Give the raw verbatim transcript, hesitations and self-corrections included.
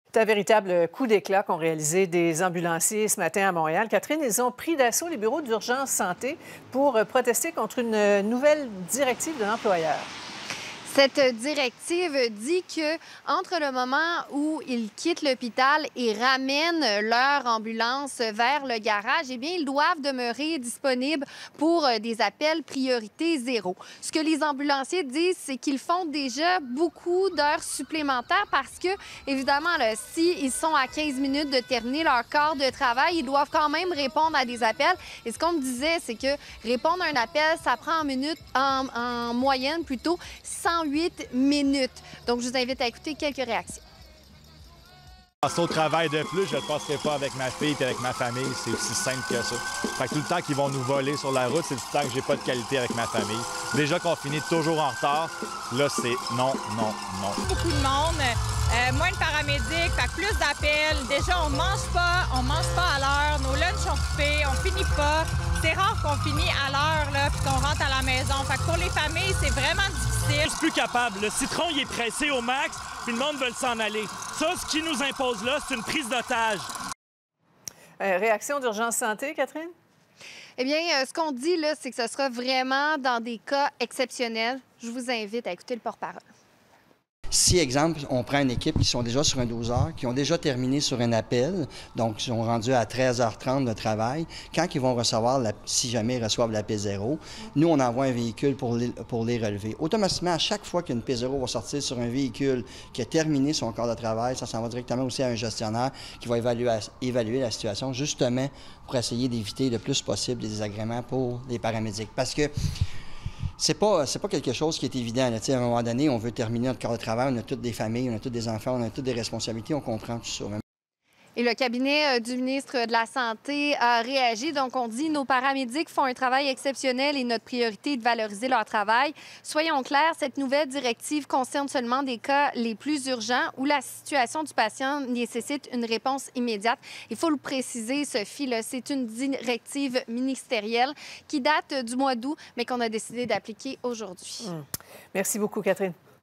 C'est un véritable coup d'éclat qu'ont réalisé des ambulanciers ce matin à Montréal. Catherine, ils ont pris d'assaut les bureaux d'urgence santé pour protester contre une nouvelle directive de l'employeur. Cette directive dit que entre le moment où ils quittent l'hôpital et ramènent leur ambulance vers le garage, eh bien, ils doivent demeurer disponibles pour des appels priorité zéro. Ce que les ambulanciers disent, c'est qu'ils font déjà beaucoup d'heures supplémentaires parce que, évidemment, là, s'ils sont à quinze minutes de terminer leur quart de travail, ils doivent quand même répondre à des appels. Et ce qu'on me disait, c'est que répondre à un appel, ça prend en, minute, en, en moyenne plutôt cent huit minutes. Donc, je vous invite à écouter quelques réactions. Passer au travail de plus, je ne le passerai pas avec ma fille et avec ma famille. C'est aussi simple que ça. Fait que tout le temps qu'ils vont nous voler sur la route, c'est du temps que j'ai pas de qualité avec ma famille. Déjà qu'on finit toujours en retard, là, c'est non, non, non. Beaucoup de monde, euh, moins de paramédics, fait que plus d'appels. Déjà, on mange pas, on mange pas à l'heure, nos lunchs sont coupés, on finit pas. C'est rare qu'on finit à l'heure, là, puis qu'on rentre à la maison. Fait que pour les familles, c'est vraiment difficile. Je suis plus capable. Le citron, il est pressé au max, puis le monde veut s'en aller. Ça, ce qui nous impose là, c'est une prise d'otage. Euh, réaction d'urgence santé, Catherine? Eh bien, euh, ce qu'on dit, là, c'est que ce sera vraiment dans des cas exceptionnels. Je vous invite à écouter le porte-parole. Si, exemple, on prend une équipe qui sont déjà sur un douze heures, qui ont déjà terminé sur un appel, donc qui sont rendus à treize heures trente de travail, quand ils vont recevoir, la, si jamais ils reçoivent la P zéro, nous, on envoie un véhicule pour les, pour les relever. Automatiquement, à chaque fois qu'une P zéro va sortir sur un véhicule qui a terminé son corps de travail, ça s'en va directement aussi à un gestionnaire qui va évaluer, évaluer la situation, justement pour essayer d'éviter le plus possible les désagréments pour les paramédics. Parce que C'est pas, c'est pas quelque chose qui est évident. Là. À un moment donné, on veut terminer notre corps de travail, on a toutes des familles, on a tous des enfants, on a toutes des responsabilités, on comprend tout ça. Et le cabinet du ministre de la Santé a réagi. Donc, on dit nos paramédics font un travail exceptionnel et notre priorité est de valoriser leur travail. Soyons clairs, cette nouvelle directive concerne seulement des cas les plus urgents où la situation du patient nécessite une réponse immédiate. Il faut le préciser, Sophie, c'est une directive ministérielle qui date du mois d'août, mais qu'on a décidé d'appliquer aujourd'hui. Mmh. Merci beaucoup, Catherine.